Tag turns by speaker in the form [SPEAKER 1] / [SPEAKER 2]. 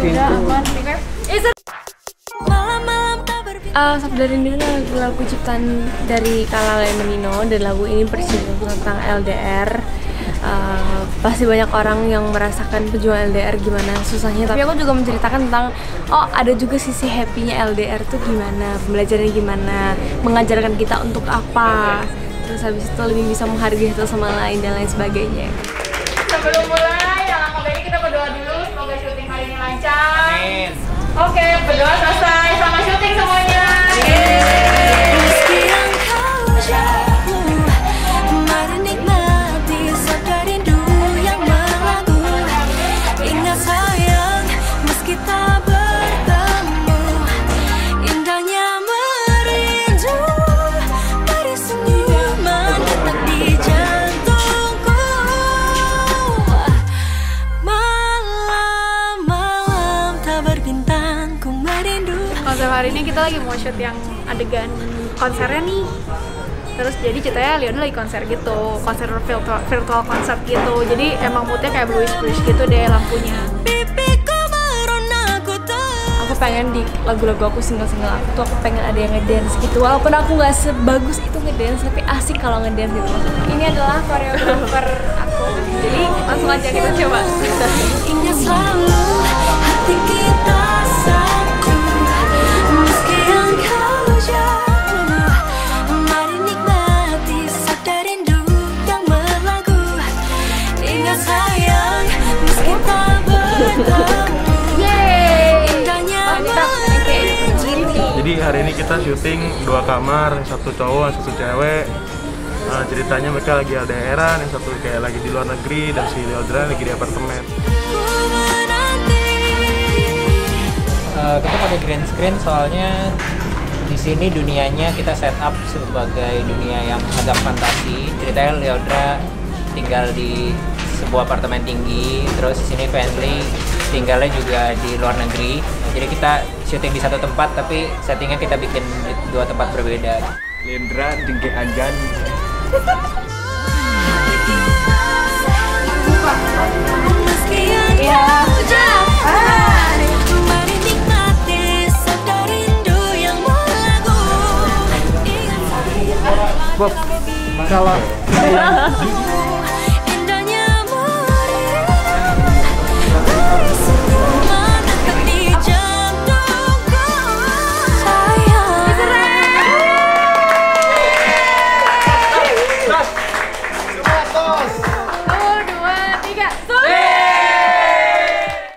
[SPEAKER 1] udah aman.
[SPEAKER 2] Sabda Rindu lagu ciptaan dari Kala Menino, dan lagu ini bercerita tentang LDR. Pasti banyak orang yang merasakan pejuang LDR gimana susahnya, tapi aku juga menceritakan tentang ada juga sisi happy-nya LDR tuh gimana, belajarnya gimana, mengajarkan kita untuk apa, terus habis itu lebih bisa menghargai satu sama lain dan lain sebagainya.
[SPEAKER 1] Sebelum mulai, alangkah baiknya kita berdoa dulu, semoga syuting hari ini lancar. Amin. Oke, berdoa selesai, selamat syuting semuanya. Konsep hari ini kita lagi mau shoot yang adegan konsernya nih. Terus jadi ceritanya Leona lagi konser gitu, konser virtual konser gitu. Jadi emang moodnya kayak bluish gitu deh lampunya.
[SPEAKER 2] Aku pengen di lagu-lagu aku single-single aku tuh aku pengen ada yang ngedance gitu. Walaupun aku nggak sebagus itu ngedance, tapi asik kalau ngedance gitu. Ini adalah koreografer aku. Jadi langsung aja kita coba.
[SPEAKER 3] Ingat selalu hati kita satu. Meski engkau jauh, mari nikmati sabda rindu yang berlagu. Ingat sayang, meski tak bertemu.
[SPEAKER 4] Jadi hari ini kita syuting 2 kamar, yang satu cowok, yang satu cewek. Ceritanya mereka lagi LDR-an, yang satu kayak lagi di luar negeri, dan si Leodra lagi di apartemen.
[SPEAKER 5] Kita pakai green screen soalnya di sini dunianya kita set up sebagai dunia yang agak fantasi. Ceritanya Leodra tinggal di sebuah apartemen tinggi, terus di sini family tinggalnya juga di luar negeri. Jadi kita syuting di satu tempat, tapi settingnya kita bikin di 2 tempat berbeda.
[SPEAKER 4] Lendra jengke anjan.
[SPEAKER 6] Bob, kalau